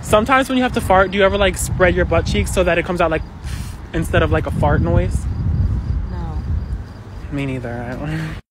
Sometimes when you have to fart, do you ever like spread your butt cheeks so that it comes out like instead of like a fart noise? No. Me neither. I don't